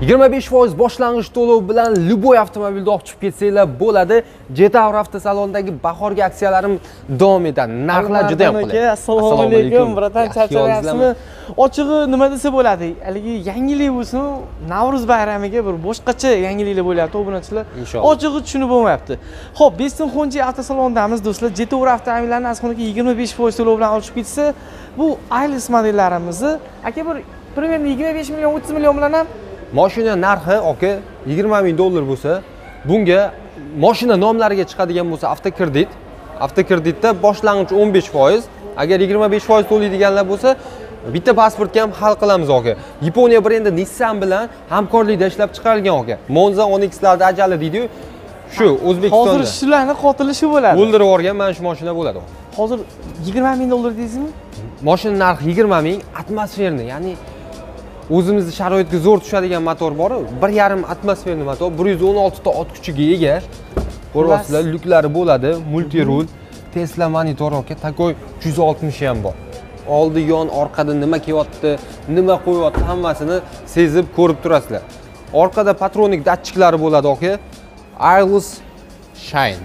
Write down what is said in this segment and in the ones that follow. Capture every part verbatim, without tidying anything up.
yigirma besh foiz boshlang'ich to'lov bilan Luboy avtomobilni olib chiqib ketsanglar bo'ladi. Jetaur avtosalondagi bahorgi aksiyalarim davom etadi. Narxlar juda ham qulay. Assalomu alaykum, bratan, charcharyapsizmi? Ochig'i nima desa bo'ladi? Haligi yangilik bo'lsin, Navro'z bayramiga bir boshqacha yangiliklar bo'lyapti, obunachilar. Ochig'i tushunib bo'lmayapti. Xo'p, Beston Xonji avtosalondamiz do'stlar. Jetaur avtomobillarni asxonaga yigirma besh foiz to'lov bilan olib chiqib ketsa, bu Ailis modellarimizni aka bir примерно yigirma besh million o'ttiz million bilan ham mashina narxi aka yigirma ming dollar bo'lsa, bunga mashina nomlariga chiqadigan bo'lsa avtokredit, avtokreditda boshlang'ich o'n besh foiz, agar yigirma besh foiz to'laydiganlar bo'lsa, bitta pasportga ham hal qilamiz aka. Yaponiya brendi Nissan bilan hamkorlikda ishlab chiqarilgan aka. Monza o'n X larda ajali deydi-yu. Shu O'zbekistonda. Hozir shularni qotili shu bo'ladi. O'ldirib yuborgan mana shu mashina bo'ladi. Hozir yigirma ming dollar deysizmi? Mashina narxi yigirma ming, atmosferni, ya'ni o'zimizning sharoitga zo'r tushadigan motor bor, bir yarim atmosferni motor, bir yuz o'n olti ta ot kuchiga ega. Ko'ryapsizlar, lyuklari bo'ladi, multirul, Tesla monitor aka, takoy uch yuz oltmish ham bor. Oldi, yon, orqada nima kelyapti, nima qo'yyapti, hammasini sezib ko'rib turasizlar. Orqada patronik datchiklari bo'ladi aka. Ailis Shine.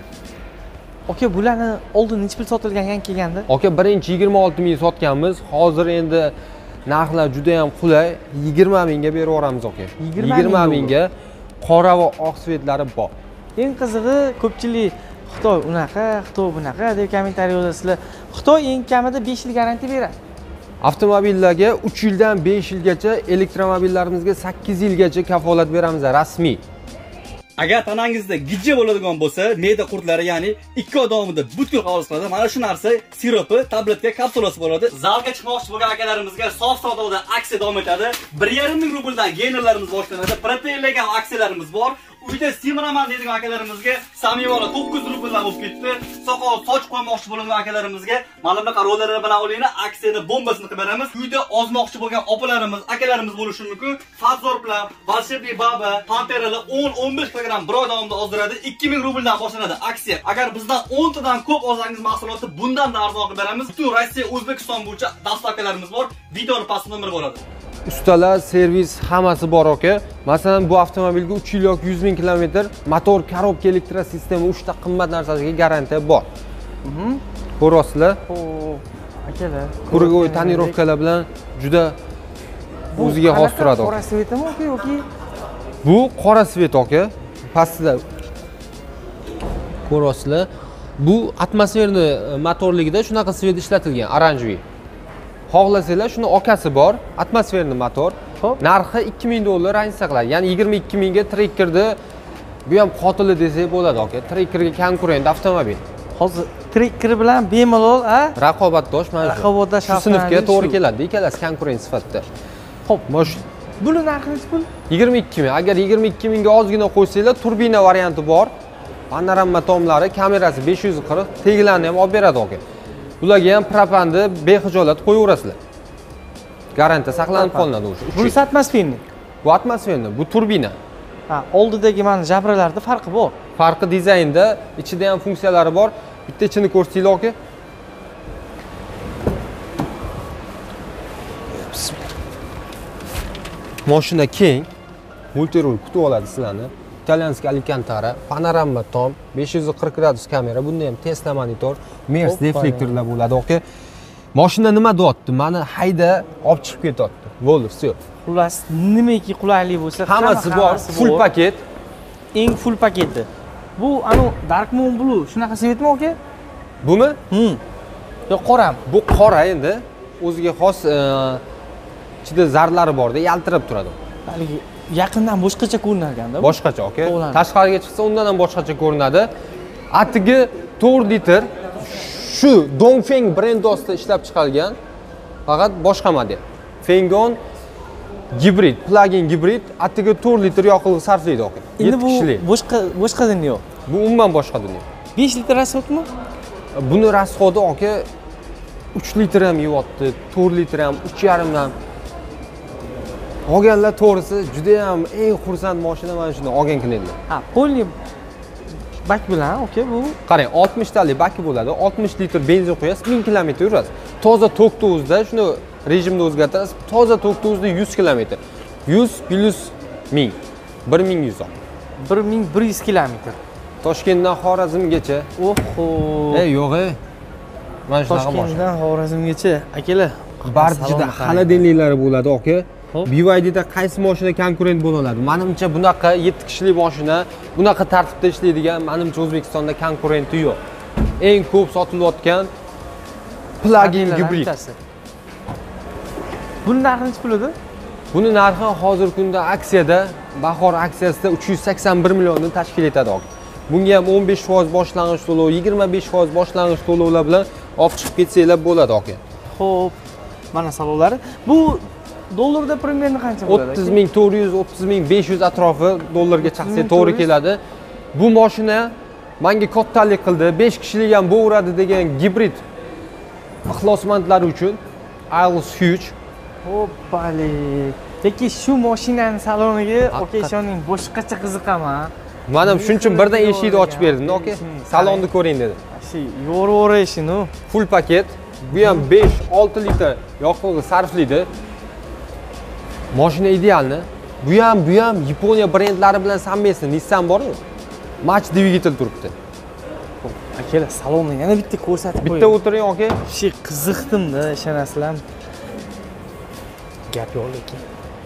Aka, bularni oldin necha pul sotilgan yangi kelganda? Aka, birinchi yigirma olti ming sotganmiz. Hozir endi narxlar juda ham qulay, yigirma mingga berib yuboramiz aka. yigirma mingga qora va oq svetlari bor. Eng qizig'i, ko'pchilik Xitoy unaqa, Xitoy bunaqa deb kommentariy yozasizlar. Xitoy eng kamida besh yil garantiya beradi. Avtomobillarga uch yildan besh yilgacha, elektromobillarimizga sakkiz yilgacha kafolat beramiz rasmiy. Agar tanangizda gijja bo'ladigan bo'lsa, me'da qurtlari, ya'ni ikki oy davomida butkul qabul qiladi. Mana shu narsa siropi, tabletka, kapsulasi bo'ladi. Zalga chiqmoqchi bo'lgan akalarimizga sof savdoda aksiya davom etadi. bir yarim ming rubldan geynerlarimiz boshlanadi. Proteinlagan aksiyalarimiz bor. Uyda simiraman deydigan akalarimizga Samivora to'qqiz yuz rubldan bo'lib ketdi. Soqol soch qo'ymoqchi bo'lgan akalarimizga mana bunaqa rollerlar bilan olinglar, aksiyani bombasini qilib beramiz. Uyda ozmoqchi bo'lgan opalarimiz, akalarimiz bo'lishi mumkin. Fazor bilan Volshebniy baba, Panteralar o'n o'n besh kilogramm bir oy davomida ozdiradi. ikki ming rubldan boshlanadi aksiya. Agar bizdan o'n tadan ko'p olsangiz mahsulotni bundan da arzon qilib beramiz. Butun Rossiya, O'zbekiston bo'yicha dastavkalarimiz bor. Video pastda nomer bo'ladi. Ustalar, servis hammasi bor aka. Masalan, bu avtomobilga uch yil yoki yuz ming kilometr motor, korobka, elektrosistema, uch ta qimmat narsasiga garantiya bor. Mhm. Ko'rasizlar? O, akalar. Kurgovoy tonirovkalar bilan juda o'ziga xos turadi. Qora svetmi aka yoki? Bu qora svet aka. Pastda ko'rasizlar. Bu atmosferni motorligida shunaqa svet ishlatilgan, oranjiy. Xohlasanglar shuni okasi bor, atmosferni motor. Narxi ikki ming dollar ayniqsa qiladi. Ya'ni yigirma ikki mingga Tracker'da bu ham qotili desak bo'ladi aka. Tracker'ga konkurent avtomobil. Hozir Tracker bilan bemalol, a? Raqobatdosh mana shu. Raqobatdosh sinfga to'g'ri keladi. Ikkalasi konkurent sifatida. Xo'p, mosh buni narxi necha pul? yigirma ikki ming. Agar yigirma ikki mingga ozgina qo'ysanglar, turbina varianti bor. Panorama tomlari, kamerasi besh yuz qirq, teglarni ham olib beradi aka. Ularga ham propanni bexijolat qo'yaverasizlar. Garantiya saqlanib qolinadi o'sha. Bu atmosferni. Bu atmosferni, bu turbina. Ha, oldidagi mana jabralarda farqi bor. Farqi dizaynda, ichida ham funksiyalari bor. Bitta ichini ko'rsanglar aka. Mashina keng, multirul kutib oladi sizlarni. Italyanskiy Alcantara, panorama tom, besh yuz qirq gradus kamera, bunda ham Tesla monitor, Mers deflektorlar bo'ladi aka. Mashina nima deyapti? Mani hayda olib chiqib ketyapti. Bo'ldi, все. Xullas, nimaki qulaylik bo'lsa, hammasi bor, full paket. Eng full paketi. Bu anu Dark Moon Blue, shunaqa svetmi aka? Bumi? Hm. Yo'q, qorami. Bu qora endi. O'ziga xos ichida zarlari bor-da, yaltirab turadi. Haligi yaqindan boshqacha ko'rinar ekanda. Boshqacha aka. Tashqariga chiqsa undan ham boshqacha ko'rinadi. Atigi to'rt litr shu Dongfeng brendi ostida ishlab chiqarilgan, faqat boshqa model. Fengon gibrid, plug-in gibrid, atigi to'rt litr yoqilg'i sarflaydi aka. Endi bu boshqa boshqa dunyo. Bu umuman boshqa dunyo. besh litr rasxodmi? Buni rasxodi aka uch litr ham yeyapti, to'rt litr ham, uch yarim ham. Olganlar to'g'risi juda ham eng xursand mashina mana shuni olgan kunlar. Ha, polli bak bilan, aka, bu qarang, oltmish talik baki bo'ladi, oltmish litr benzin qo'yasiz, ming kilometr yurasiz. Toza to'qtovizda shuni rejimni o'zgartirasiz, toza to'qtovizda yuz kilometr. yuz plus ming. bir ming yuz aka. bir ming bir yuz kilometr. Toshkentdan Xorazmgacha. Oho. Ey, yo'q ey. Mana shunaqa mashina. Toshkentdan Xorazmgacha. Akalar, Barchida xolodilniklari bo'ladi, aka. B Y D'da qaysi mashina konkurent bo'la oladi? Menimcha bunaqa yetti kishilik mashina, bunaqa tartibda ishlaydigan menimcha O'zbekistonda konkurenti yo'q. Eng ko'p sotilayotgan plug-in gibrid. Buni narxi necha pul edi? Buni narxi hozirgi kunda aksiyada, bahor aksiyasida uch yuz sakson bir millionni tashkil etadi. Bunga ham o'n besh foiz boshlang'ich to'lov, yigirma besh foiz boshlang'ich to'lovlar bilan olib chiqib ketsanglar bo'ladi, aka. Xo'p, mana salonlari. Bu dollarda примерно qancha bo'ladi? o'ttiz ming to'rt yuz, o'ttiz ming besh yuz atrofi dollarga chiqsa to'g'ri keladi. Bu mashina menga kattalik qildi. besh kishilik ham bo'veradi degan gibrid ixlosmandlar uchun Iris Huge. Hoppali. Lekin shu mashinaning saloniga aka ishoning boshqacha qiziqaman. Men ham shuning uchun birdan eshikni ochib berdim, aka. Salonni ko'ring dedi. Shu yo'raverishi, Full paket. Bu ham besh olti litr yoqilg'i sarflaydi. Mashina idealni. Bu ham, bu ham Yaponiya brendlari bilan sammesin Nissan bor-ku. Match dvigatel turibdi. Akalar, salonni yana bitta ko'rsatib qo'ying. Bitta o'tiring, aka. Shu qiziqdim-da, ishonasizlarmi? Gap yo'q lekin.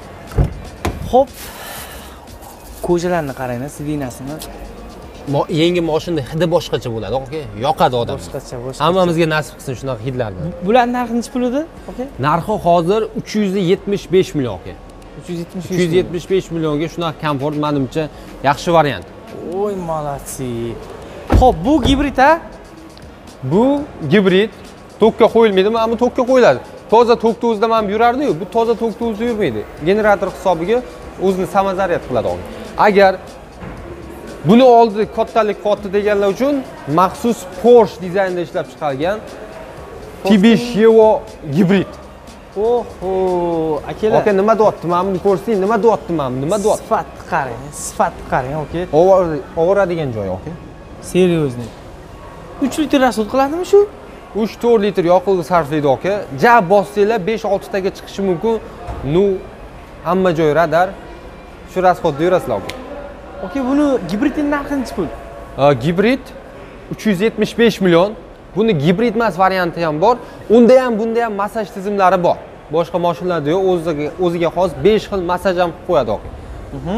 Xo'p. Ko'jalarni qarang, sidinasini. Yangi mashina hidi boshqacha bo'ladi, aka. Yoqadi odam. Boshqacha, boshqacha. Hammamizga nasib qilsin shunaqa hidlarni. Bularning narxi necha pul edi, aka? Narxi hozir uch yuz yetmish besh million, aka. uch yuz yetmish uch yuz yetmish besh millionga shunaqa komfort menimcha yaxshi variant. Oy, malatsi. Xo'p, bu gibrid a? Bu gibrid. Tokka qo'yilmaydi, mana bu tokka qo'yiladi. Toza tok tozda men yurardi-yu, bu toza tok tozda yurmaydi. Generator hisobiga o'zini samozaryat qiladi uni. Agar buni oldi kattalik qotdi deganlar uchun maxsus Porsche dizaynda ishlab chiqargan T besh Evo gibrid. Oho, akalar. Aka nima deyapti? Mana buni ko'rsang, nima deyapti mana bu? Nima deyapti? Sifatni qarang, sifatni qarang, aka. Ovoradigan joy, aka. Seryozni. uch litr rasol qiladimi shu? uch to'rt litr yoqilg'i sarflaydi, aka. Ja bossanglar besh olti taga chiqishi mumkin. Nu hamma joy radar. Shu rasxodda yurasizlar, aka. Aka, buni gibridning narxi necha pul? Gibrid uch yuz yetmish besh million. Buni gibrid emas varianti ham bor. Unda ham, bunda ham massaj tizimlari bor. Boshqa mashinalarda yo'q, o'ziga o'ziga xos besh xil massaj ham qilib qo'yadi, aka. Mhm.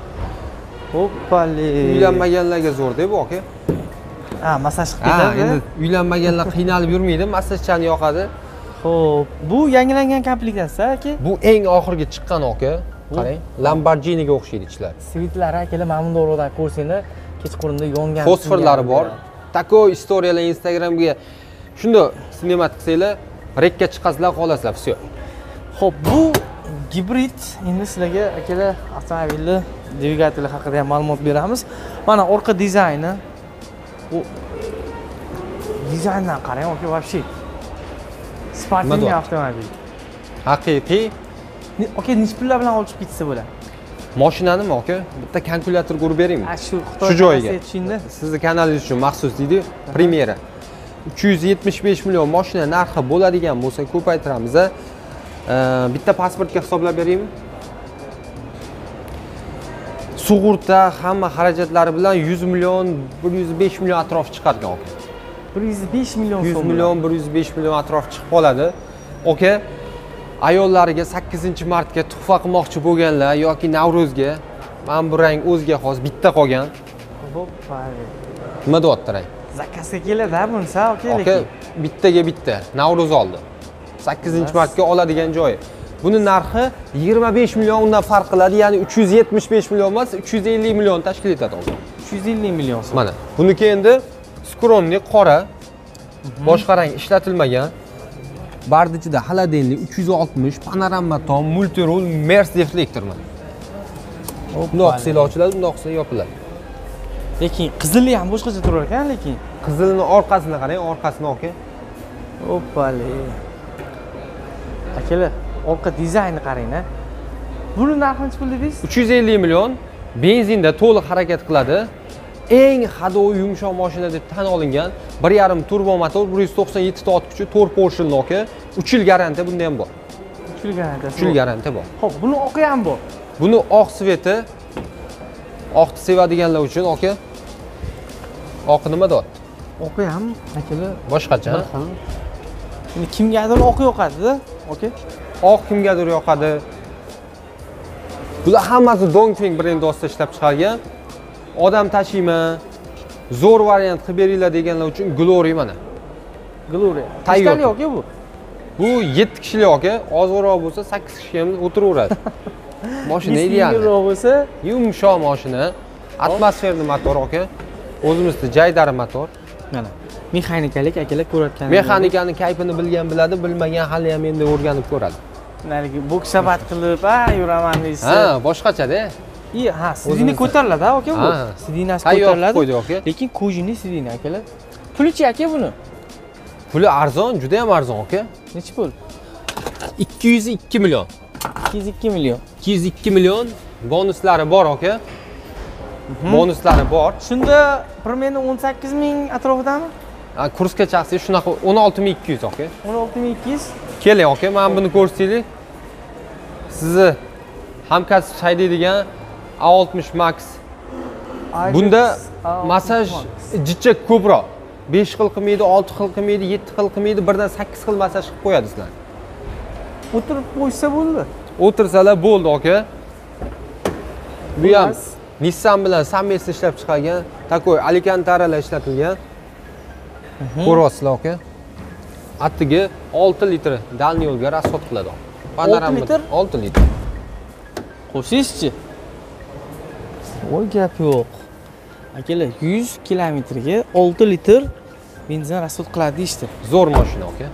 Hoppali. Uylanmaganlarga zo'r-da bu, aka. Ha, massaj qilib Ha, ketadi. endi uylanmaganlar qiynalib yurmaydi, massajchani yoqadi. Xo'p, bu yangilangan komplektatsiya, aka? Bu eng oxirgi chiqqan, aka. Qarang, Lamborghiniga o'xshaydi ichlar. Svitlari akalar mamnun o'rnidan ko'rsanglar, kechqurunda yongan. Fosforlari bor. Tako istoriyalar Instagramga shunda snimat qilsanglar, rekka chiqasizlar, qolasizlar, всё. Xo'p, bu gibrid. Endi sizlarga akalar avtomobilni dvigateli haqida ham ma'lumot beramiz. Mana orqa dizayni. Bu dizayndan qarang, aka, вообще. Sportli avtomobil. Haqiqiy. Aka, necha pullar bilan olib chiqib ketsa bo'ladi? Mashinanimi, aka? Bitta kalkulyator ko'rib beringmi? Ha, shu Xitoy Shu joyiga. tushindi. Sizni kanalingiz uchun maxsus deydi, premyera. uch yuz yetmish besh million mashina narxi bo'ladigan bo'lsa ko'paytiramiz. Bitta pasportga hisoblab beraymi? Sug'urta hamma xarajatlari bilan yuz million, bir yuz besh million atrof chiqargan, aka. bir yuz besh million so'm. yuz million, bir yuz besh million atrof chiqib qoladi. Aka, ayollariga sakkizinchi martga tuhfa qilmoqchi bo'lganlar yoki Navro'zga mana bu rang o'ziga xos bitta qolgan. Hoppali. Nima deyapti rang? Zakazga keladi-a bunisi, aka, Aka, lekin. bittaga bitta Navro'z oldi. sakkizinchi martga oladigan joyi. Buni narxi yigirma besh million undan farq qiladi, ya'ni uch yuz yetmish besh million emas, uch yuz ellik million tashkil etadi. uch yuz ellik million so'm. Mana, buniki endi skronli qora, boshqa rang ishlatilmagan. Bardichida xolodilnik uch yuz oltmish, panorama tom, multirul, Mers deflektor mana. Bundoq qilsa ochiladi, bundoq qilsa yopiladi. Lekin qizili ham boshqacha turar ekan, lekin Qizilni orqasini qarang, orqasini aka. Hoppali. Akalar, orqa dizaynni qarang-a. Buni narxi necha pul dedingiz? uch yuz ellik million, benzinda to'liq harakat qiladi. Eng hadoviy yumshoq mashina deb tan olingan bir yarim turbo motor, bir yuz to'qson yetti ta ot kuchi, to'rt Porsche aka. uch yil garantiya bunda ham bor. uch yil garantiyasi. uch yil garantiya bor. Xo'p, buni oqi ham bor. Buni oq sveti, oqni sevadiganlar uchun aka. Oq nima deyapti? Oqi ham akalar Boshqacha. bir xil. Endi kimgadir oq yoqadi-da, aka. Oq kimgadir yoqadi. Bular hammasi Dongfeng brendi ostida ishlab chiqargan. Odam tashiyman, zo'r variant qilib beringlar deganlar uchun Glory mana. Glory. Tayyor. Qanchalik aka bu? Bu yetti kishilik aka, ozroq bo'lsa sakkiz kishi ham o'tiraveradi. Mashina ideal. Yengilroq bo'lsa, Yumshoq mashina, atmosferli motor aka. O'zimizda Jaydar motor. mana mexanikalik akalar ko'rayotgan. Mexanikani kayfini bilgan biladi, bilmagan hali ham endi o'rganib ko'radi. Narigi boksabat qilib, ha, yuraman deysiz. Ha, boshqacha-da. I, ha, sidini ko'tariladi, aka bu. Ha. Sidinasi Tayyor ko'tariladi. qo'ydi aka. Lekin kojini sidini akalar. Pulichi aka buni? Puli arzon, juda ham arzon aka. Necha pul? ikki yuz ikki million. ikki yuz ikki million. ikki yuz ikki million bonuslari bor aka. Bonuslari bor. Shunda примерно o'n sakkiz ming atrofidami? Ha, kursga chaqsangiz shunaqa o'n olti ming ikki yuz aka. o'n olti ming ikki yuz. Keling aka, mana buni ko'rsataylik. Sizni hamkasb haydaydigan A oltmish Max. Bunda massaj jicha ko'proq. besh xil qilmaydi, olti xil qilmaydi, yetti xil qilmaydi, birdan sakkiz xil massaj qilib qo'yadi sizlar. O'tirib qo'ysa bo'ldi. O'tirsalar bo'ldi aka. Bu ham Nissan bilan совместно ishlab chiqargan, takoy Alicantaralar ishlatilgan. Ko'ryapsizlar aka. Attiga olti litr dalniy yo'lga расход qiladi. olti litr? olti litr. Qo'shingizchi. Voy gap yo'q. Akalar yuz kilometrga olti litr benzin расход qiladi deyishdi. Zo'r mashina aka.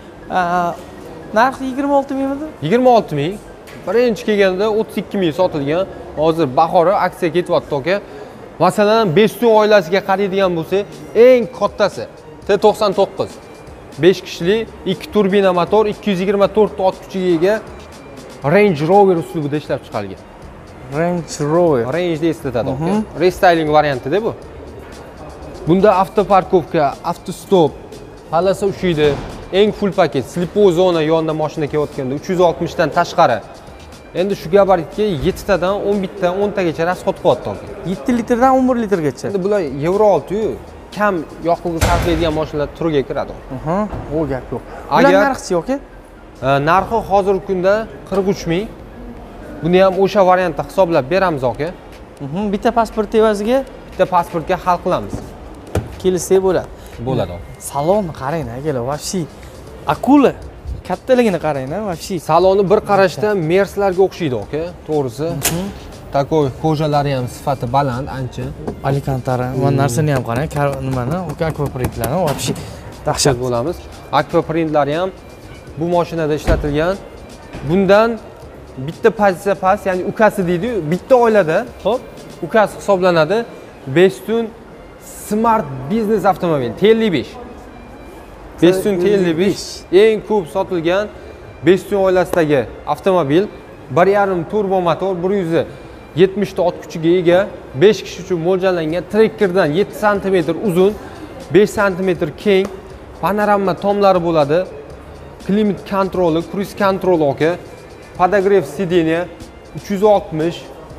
Narxi yigirma olti mingmidi? yigirma olti ming. Birinchi kelganda o'ttiz ikki ming sotilgan. Hozir bahori aksiya ketyapti aka. Masalan, Bestun oilasiga qaraydigan bo'lsa, eng kattasi T to'qson to'qqiz. besh kishilik, ikki turbina motor, ikki yuz yigirma to'rt ot kuchiga ega Range Rover uslubida ishlab chiqarilgan. Range Rover. Range da eslatadi aka. Restyling variantida bu. Bunda avtoparkovka, avtostop, palasa ushiydi. Eng full paket, slipoy zona yonida mashina kelayotganda uch yuz oltmish dan tashqari. Endi shu gabaritga yetti tadan o'n bir ta, o'n tagacha расход qilyapti aka. yetti litrdan o'n bir litrgacha. Endi bular Euro olti yu kam yoqilg'i sarflaydigan mashinalar turiga kiradi. Aha, u gap yo'q. Bular narxi yo'q-ku? Narxi hozirgi kunda qirq uch ming. Buni ham o'sha variantda hisoblab beramiz aka. Mhm, bitta pasport evaziga bitta pasportga hal qilamiz. Kelsak bo'ladi. Bo'ladi. Salonni qarang, akalar, вообще akula kattaligini qarang-a, вообще. Saloni bir qarashda Merslarga o'xshaydi aka, to'g'risi. Takoy ko'jalari ham sifati baland, ancha. Alicantara, mana narsani ham qarang, nimani, akvaprintlarni вообще dahshat bo'lamiz. Akvaprintlari ham bu mashinada ishlatilgan. Bundan bitta pozitsiya past, ya'ni ukasi deydi-yu, bitta oilada, xo'p, ukasi hisoblanadi. Bestun Smart Business avtomobil T ellik besh. Bestun T ellik besh eng ko'p sotilgan Bestun oilasidagi avtomobil. bir yarim turbo motor, bir yuz yetmish ta ot kuchiga ega, besh kishi uchun mo'ljallangan. Trekkerdan yetti santimetr uzun, besh santimetr keng, panorama tomlari bo'ladi. Klimat kontroli, cruise kontroli aka, podogrev sideniya uch yuz oltmish.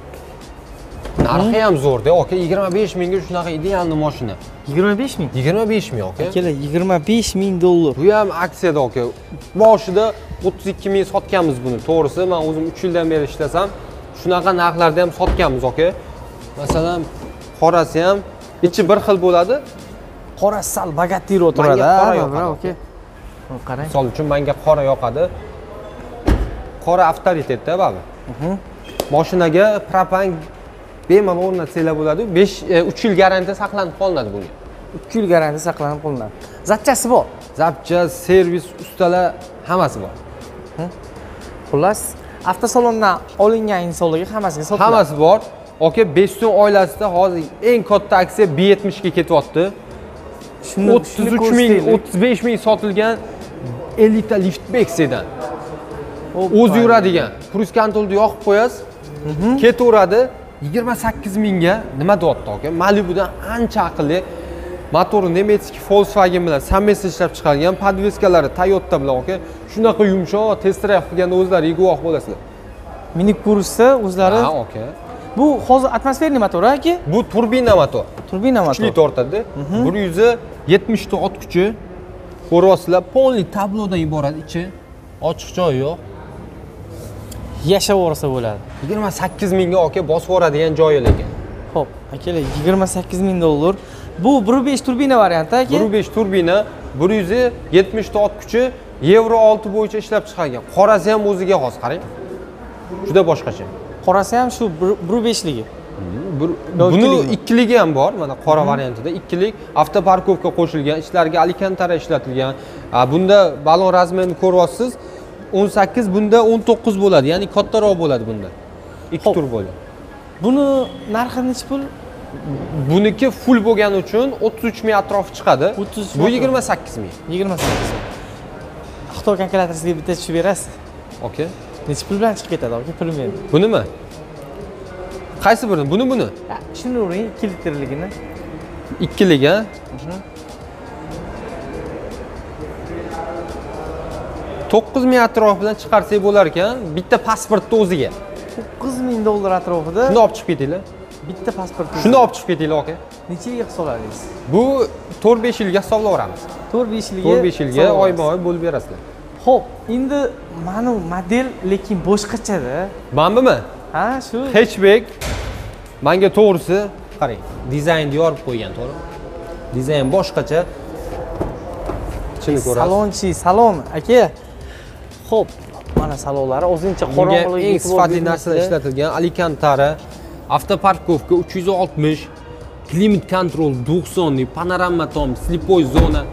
Narxi ham zo'rda aka, yigirma besh mingga shunaqa idealni mashina. yigirma besh ming? yigirma besh ming aka. Akalar, yigirma besh ming dollar. Bu ham aksiyada aka. Boshida o'ttiz ikki ming sotganmiz buni. To'g'risi, men o'zim uch yildan beri ishlasam, shunaqa narxlarda ham sotganmiz aka. Masalan, qorasi ham ichi bir xil bo'ladi. Qora sal bagatir o'tiradi, ha, aka. Qarang. Misol uchun menga qora yoqadi. Qora avtoritetda baba. Mashinaga propan bemalol o'rnatsanglar bo'ladi. besh uch yil garantiya saqlanib qolinadi bunga. uch yil garantiya saqlanib qolinadi. Zapchasi bor. Zapcha, servis, ustalar hammasi bor. Xullas, avtosalondan olingan insonlarga hammasiga sotiladi. Hammasi bor. Aka, Bestun oilasida hozir eng katta aksiya B yetmish ga ketyapti. o'ttiz uch ming, o'ttiz besh ming sotilgan ellik ta liftback sedan. O'zi yuradigan. Cruise kontrolni yoqib qo'yasiz. Ketaveradi. yigirma sakkiz mingga nima deyapti aka? Malibudan ancha aqlli. Motori Nemetski Volkswagen bilan совместно ishlab chiqargan, podveskalari Toyota bilan aka. Shunaqa yumshoq, test drive qilganda o'zlaringiz guvoh bo'lasizlar. minib ko'rishsa o'zlari. Ha, okey. Bu hozir atmosferniy motor aka? Bu turbina motor. Turbina motor. Kuchli tortadi. bir yuz yetmish ta ot kuchi. Ko'ryapsizlar, polni tablodan iborat, ichi ochiq joyi yo'q. Yashab o'rsa bo'ladi. yigirma sakkiz mingga aka bosib yuboradigan joyi lekin. Xo'p, akalar yigirma sakkiz ming dollar. Bu bir nuqta besh turbina varianti aka. bir nuqta besh turbina, bir yuz yetmish ta ot kuchi, Euro olti bo'yicha ishlab chiqargan. Qorasi ham o'ziga xos, qarang. Juda boshqacha. Qorasi ham shu bir nuqta besh ligi. Buni ikkiligi ham bor, mana qora variantida ikkilik avtoparkovka qo'shilgan, ichlariga alikantara ishlatilgan. Bunda balon razmerini ko'ryapsiz, o'n sakkiz, bunda o'n to'qqiz bo'ladi, ya'ni kattaroq bo'ladi bunda. Ikki tur bo'ladi. Buni narxi necha pul? Buniki full bo'lgani uchun o'ttiz uch ming atrofi chiqadi. Bu yigirma sakkiz ming. yigirma sakkiz ming. Xitoy kalkulyatorisiga bitta tushib berasiz. Okey. Necha pul bilan chiqib ketadi aka, pulmen? Bunimi? Qaysi birini? Buni buni? Shuni uring ikki litrligini. ikkilik ha? to'qqiz ming atrofi bilan chiqarsak bo'lar ekan, bitta pasportni o'ziga. to'qqiz ming dollar atrofida. Shuni olib chiqib ketinglar. Bitta pasport. Shuni olib chiqib ketinglar aka. Necha yilga hisobladingiz? Bu to'rt besh yilga hisoblayveramiz. to'rt besh yilga. to'rt besh yilga oyma-oy bo'lib berasizlar. Xo'p, endi mana model lekin boshqachada. Manbimi? Ha, shu Hatchback. Menga to'g'risi, qarang, dizaynni yorib qo'ygan, to'g'ri? Dizayn boshqacha. Ichini ko'rasiz. Salonchi, salon aka. Xo'p, mana salonlari o'zincha qorong'ulik, eng sifatli narsalar ishlatilgan, alikantara, avtoparkovka uch yuz oltmish, klimat kontrol to'qsonlik, panorama tom, slipoy zona.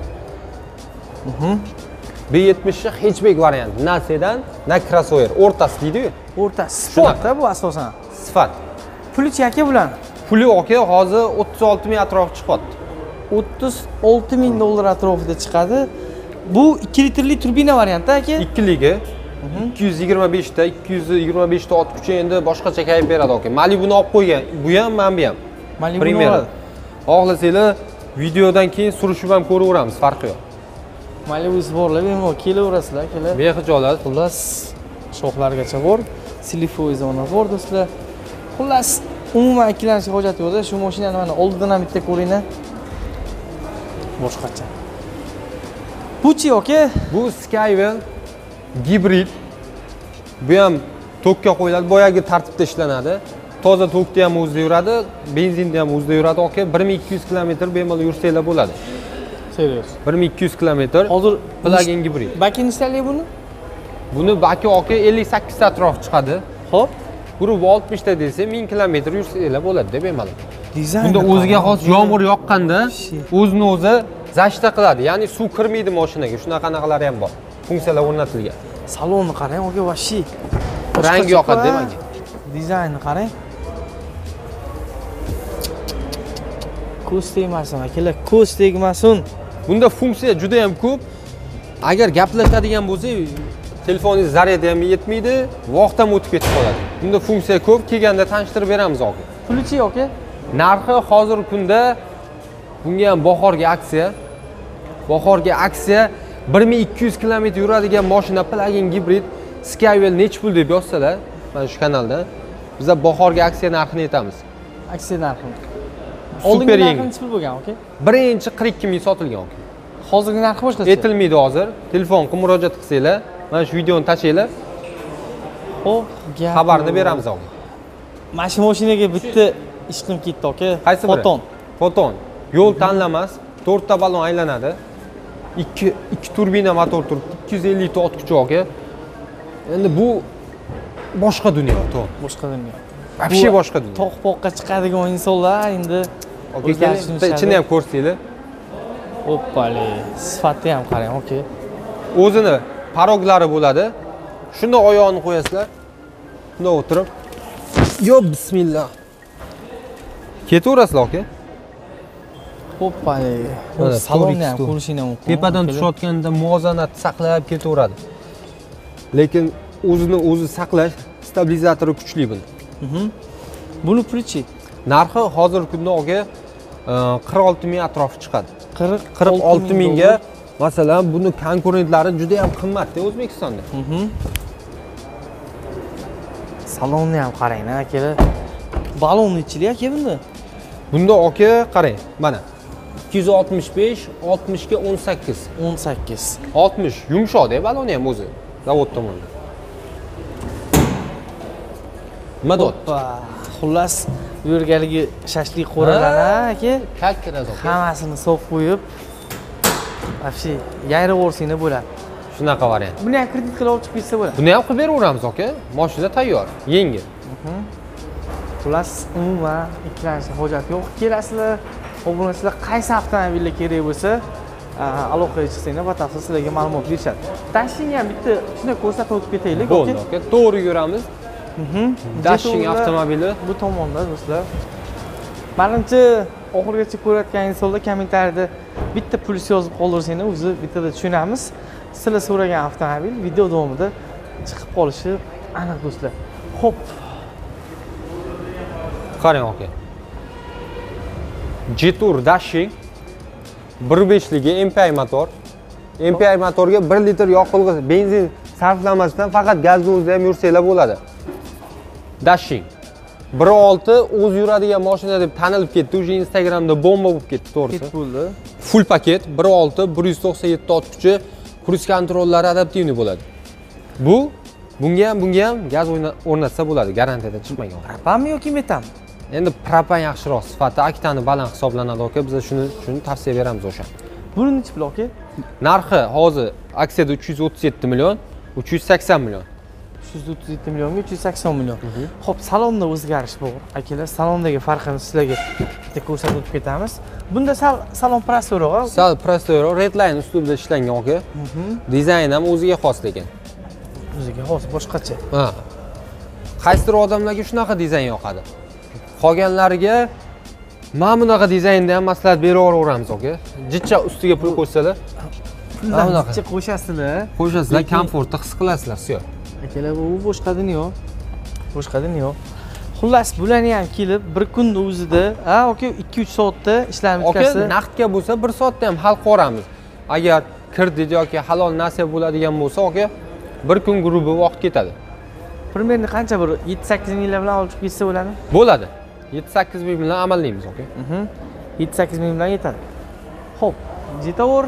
B yetmish hatchback variant. Na sedan, na crossover. O'rtasi deydi-ku. O'rtasi. Sportda bu asosan. Sifat. Puli aka bilan. Puli aka hozir o'ttiz olti ming atrofi chiqadi. o'ttiz olti ming dollar atrofida chiqadi. Bu ikki litrli turbina varianti aka. Ikkiligi ikki yuz yigirma besh ta, ikki yuz yigirma besh ta ot kuchi endi boshqacha kayf beradi aka. Malibuni olib qo'ygan. Bu ham, men bu ham. Malibuni oladi. Xohlasanglar videodan keyin surishib ham ko'raveramiz, farqi yo'q. Malibusi borlar, bemalol kelaverasizlar, kelar. Behijolat. Xullas, shoxlargacha bor, slifoy zona bor do'stlar. Xullas, umuman ikkilanishga hojat yo'q-da. Shu mashinani mana oldidan ham bitta ko'ringlar. Boshqacha. Buchi aka, bu Skywell gibrid. Bu ham tokka qo'yiladi, boyagi tartibda ishlanadi. Toza tokkda ham o'zida yuradi, benzinda ham o'zida yuradi aka. bir ming ikki yuz kilometr bemalol yursanglar bo'ladi. Serios. bir ming ikki yuz kilometr. Hozir plug-in gibrid. Baki nechtalik buni? Buni baki aka ellik sakkiz ta atrof chiqadi. Xo'p, Guruh oltmish ta desa ming kilometr yursanglar bo'ladi deb bemalol. Dizayn. Bunda o'ziga xos yomg'ir yoqqanda o'zini o'zi zashta qiladi. Ya'ni suv kirmaydi mashinaga. Shunaqanaqalari ham bor. Funksiyalar o'rnatilgan. Salonni qarang, aka, vashi. Rangi yoqadi demak. Dizaynni qarang. Ko'z tegmasin akalar, ko'z tegmasin. Bunda funksiya juda ham ko'p. Agar gaplashadigan bo'lsak, telefoningiz zaryadi ham yetmaydi, vaqt ham o'tib ketib qoladi. Bunda funksiya ko'p, kelganda tanishtirib beramiz aka. Pulichi aka? Narxi hozirgi kunda bunga ham bahorga aksiya. Bahorga aksiya bir ming ikki yuz kilometr yuradigan mashina plug-in gibrid Skywell necha pul deb yozsalar, mana shu kanalda biz bahorga aksiya narxini aytamiz. Aksiya narxi. Super yangi. Necha pul bo'lgan aka? Birinchi qirq ikki ming sotilgan aka. Hozirgi narxi boshqacha. Aytilmaydi hozir. Telefon qilib murojaat qilsanglar, mana shu videoni tashinglar. Xo'p, xabarni beramiz aka. Mana shu mashinaga bitta ishqim ketdi aka. Qaysi biri? Foton. Foton. Yo'l tanlamas, to'rtta balon aylanadi. ikki ikki turbina motor turibdi, ikki yuz ellik ta ot kuchi aka. Endi bu boshqa dunyo, to'g'ri. Boshqa dunyo. Вообще boshqa dunyo. Tog'-poqqa chiqadigan insonlar endi ichini ham ko'rsanglar. Hoppali, sifatni ham qarang, aka. O'zini paroglari bo'ladi. Shunda oyoqni qo'yasizlar. Bunda o'tirib. Yo bismillah. Ketaverasizlar aka. Hoppali. Salonni ham ko'rishinglar mumkin. Tepadan tushayotganda muvozanatni saqlab ketaveradi. Lekin o'zini o'zi saqlash stabilizatori kuchli buni. Buni pulichi? Narxi hozirgi kunda aka qirq olti ming atrofi chiqadi. qirq olti mingga masalan buni konkurentlari juda ham qimmat-da O'zbekistonda. salonni ham qarang akalar. Balonni ichili aka bunda. Bunda aka qarang, mana ikki yuz oltmish besh, oltmish ga o'n sakkiz. o'n sakkiz. oltmish yumshoq-da baloni ham o'zi. Zavod tomonidan. Madod. Xullas, bu yergaligi shashlik qo'ralarni aka, kalkiradi. hammasini solib qo'yib, вообще yayraversanglar bo'ladi. Shunaqa variant. Buni ham kredit qilib olib chiqib ketsa bo'ladi. Buni ham qilib beraveramiz aka. Mashina tayyor, yengil. Xullas, umuman ikkilanishga hojat yo'q. Kelasizlar, obunachilar qaysi avtomobilga kerak bo'lsa, aloqaga chiqsanglar, batafsil sizlarga ma'lumot berishadi. Dashing ham bitta shunday ko'rsatib o'tib ketaylik, bo'ldi aka. To'g'ri yuramiz. Dashing avtomobili bu tomonda do'stlar. Manimcha oxirigacha ko'rayotgan insonlar kommentariyada bitta plyus yozib qoldirsanglar, o'zi bittada tushunamiz. Sizlar so'ragan avtomobil video davomida chiqib qolishi aniq do'stlar. Xo'p. Qarang aka. Jetour Dashing bir besh ligi M P I motor. M P I motorga bir litr yoqilg'i, benzin sarflamasdan faqat gazni o'zida ham yursanglar bo'ladi. Dashing bir olti o'z yuradigan mashina deb tanilib ketdi. O'sha Instagramda bomba bo'lib ketdi, to'g'risi. Bo'ldi. Full paket bir olti bir yuz to'qson yetti ot kuchi, kruz kontrollari adaptivniy bo'ladi. Bu bunga ham bunga ham gaz o'rnatsa bo'ladi, garantiyadan chiqmagan. Propanmi yoki metan? Endi propan yaxshiroq sifati, oktani baland hisoblanadi aka. Biz shuni shuni tavsiya beramiz o'sha. Buni nechi pul aka? Narxi hozir aksiyada uch yuz o'ttiz yetti million, uch yuz sakson million. uch yuz o'ttiz yetti millionga uch yuz sakson million. Xo'p, salonda o'zgarish bor. Akalar, salondagi farqini sizlarga bitta ko'rsatib o'tib ketamiz. Bunda sal salon prostoraroq. Sal prostoraroq, redline uslubida ishlangan aka. Dizayn ham o'ziga xos lekin. O'ziga xos, boshqacha. Ha. Qaysidir odamlarga shunaqa dizayn yoqadi. Qolganlariga mana bunaqa dizaynda ham maslahat beraveramiz aka. Jicha ustiga pul qo'ysalar, mana jicha qo'shasizlar. Qo'shasizlar, komfortni his qilasizlar, siyo. Akalar, bu boshqa dunyo. Boshqa dunyo. Xullas, bularni ham kelib bir kunda o'zida, ha, aka ikki uch soatda ishlarni bitkazsa. Aka, naqdga bo'lsa bir soatda ham hal qilamiz. Agar kredit yoki halol nasib bo'ladigan bo'lsa, aka, bir kun grubi vaqt ketadi. Primerni qancha bir yetti sakkiz minglar bilan olib chiqib ketsa bo'ladi? Bo'ladi. yetti sakkiz ming bilan amallaymiz aka. yetti sakkiz ming bilan yetadi. Xo'p, Jetour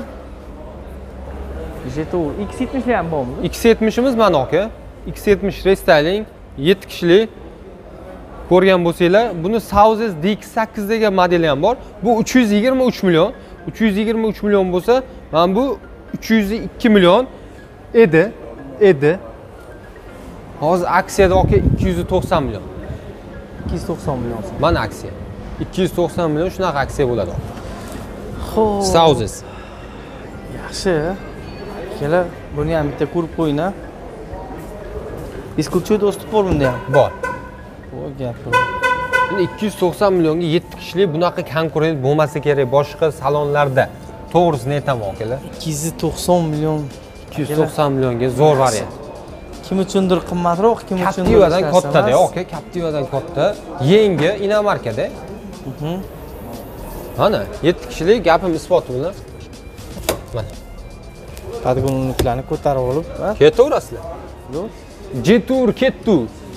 Jetour X yetmish ham bormi? X yetmishimiz mana aka. X yetmish restyling yetti kishilik. Ko'rgan bo'lsanglar, buni Southwest D X sakkiz degan modeli ham bor. Bu uch yuz yigirma uch million. uch yuz yigirma uch million bo'lsa, mana bu uch yuz ikki million edi. Edi. Hozir aksiyada aka ikki yuz to'qson million. ikki yuz to'qson million. Mana aksiya. ikki yuz to'qson million shunaqa aksiya bo'ladi. Xo'p. Southwest. Yaxshi. Kelar, buni ham bitta ko'rib qo'ying-a. Eskutchi do'sti bor bunda ham. Bor. O gap. Endi ikki yuz to'qson millionga yetti kishilik bunaqa konkurent bo'lmasa kerak boshqa salonlarda. To'g'risini aytaman akalar. ikki yuz to'qson million, ikki yuz to'qson millionga zo'r variant. Kim uchundir qimmatroq, kim uchundir Captivadan katta-da, aka, Captivadan katta, yangi inomarkada. Mhm. Mana yetti kishilik gapim isboti bilan. Mana. Podgonliklarni ko'tarib olib, ha? Ketaverasizlar. Yo'q. Jetour ketdi.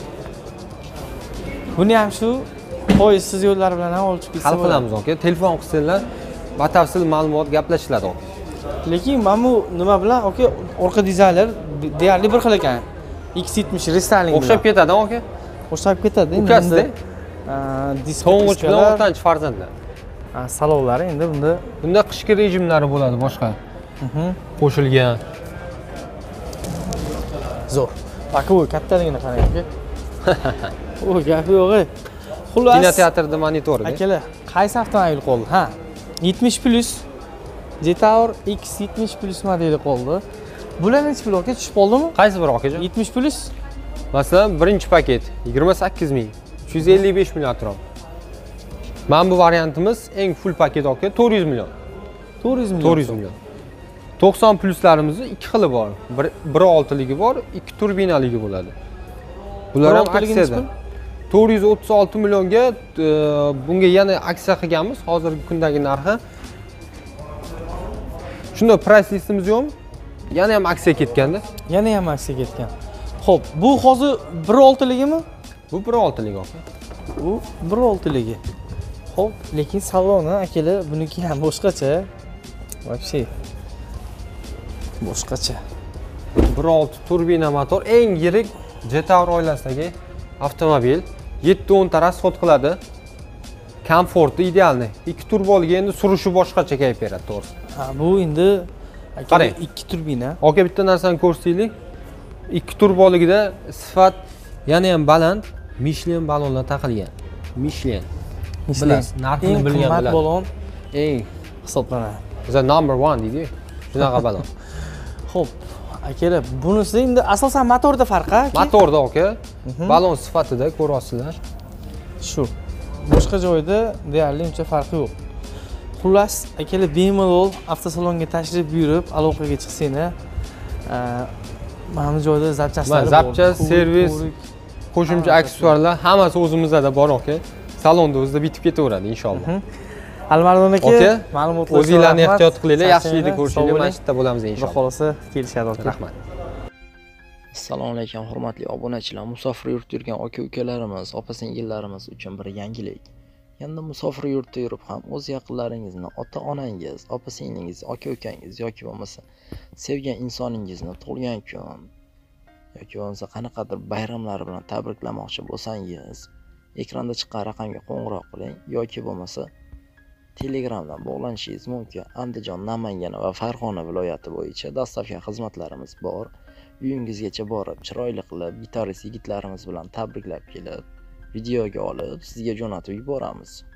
Buni ham shu poyezdsiz yo'llar bilan ham olib chiqib hal qilamiz aka. Telefon qilsanglar, batafsil ma'lumot gaplashiladi aka. Lekin mana bu nima bilan aka, orqa dizaynlar deyarli bir xil ekan. X yetmish restyling o'xshab ketadi aka. O'xshab ketadi. Ukasida to'ng'ich bilan o'rtanchi farzandlar. Ha, salonlari endi bunda bunda qishki rejimlari bo'ladi boshqa. Mhm. Qo'shilgan. Zo'r. Aka, u kattaligini qarang aka. O gap yo'q. Xullas, kinoteatrda monitorga. Akalar, qaysi avtomobil qoldi? Ha, yetmish plus Jetour X yetmish plus modeli qoldi. Bular necha pul aka, tushib qoldimi? Qaysi biri akajon? yetmish plus. Masalan, birinchi paket yigirma sakkiz ming, uch yuz ellik besh million atrof. Mana bu variantimiz eng full paket aka, to'rt yuz million. to'rt yuz million. to'rt yuz million. to'qson pluslarimizni ikki xili bor. bir olti ligi bor, ikki turbinaligi bo'ladi. Bular ham aksiyada. to'rt yuz o'ttiz olti millionga bunga yana aksiya qilganmiz. Hozirgi kundagi narxi. Shunda price listimiz yo'qmi? Yana ham aksiya ketganda. Yana ham aksiya ketgan. Xo'p, bu hozir bir olti ligimi? Bu bir oltilik aka. Bu bir oltiligi. Xo'p, lekin saloni akalar buniki ham boshqacha. Вообще boshqacha. bir olti turbina motor, eng yirik Jetour oilasidagi avtomobil. yetti o'n ta rasxod qiladi. Komforti idealni. ikki turboliga endi surishi boshqacha kayf beradi, to'g'risi. Ha, bu endi akalar ikki turbina. Aka bitta narsani ko'rsataylik. ikki turboligida sifat yana ham baland, Michelin balonlar taqilgan. Michelin. Bilasiz, narxini bilgan qimmat biladi. balon Eng hisoblanadi. o'zi number one deydi. Shunaqa balon. Xo'p, akalar, bunisi endi asosan motorda farqi, aka. Motorda aka, balon sifatida ko'ryapsizlar. Shu. Boshqa joyda deyarli uncha farqi yo'q. Xullas, akalar bemalol avtosalonga tashrif buyurib, aloqaga chiqsanglar, mana bu joyda zapchastlari bor. Zapchas, servis, qo'shimcha aksessuarlar hammasi o'zimizda bor aka. Salonda o'zida bitib ketaveradi inshaalloh. Alimardon aka, aka, ma'lumotlar o'zinglarni ehtiyot qilinglar, yaxshilikni ko'rishinglar, mana shu yerda bo'lamiz inshaalloh. Xolosa kelishadi aka. Rahmat. Assalomu alaykum hurmatli obunachilar, musofir yurtda yurgan aka-ukalarimiz, opa-singillarimiz uchun bir yangilik. Endi musofir yurtda yurib ham o'z yaqinlaringizni, ota-onangiz, opa-singlingiz, aka-ukangiz yoki bo'lmasa sevgan insoningizni tug'ilgan kun yoki bo'lmasa qanaqadir bayramlar bilan tabriklamoqchi bo'lsangiz, ekranda chiqqan raqamga qo'ng'iroq qiling yoki bo'lmasa Telegramdan bog'lanishingiz mumkin. Andijon, Namangan va Farg'ona viloyati bo'yicha dastavka xizmatlarimiz bor. Uyingizgacha borib, chiroyli qilib, gitarist yigitlarimiz bilan tabriklab kelib, videoga olib, sizga jo'natib yuboramiz.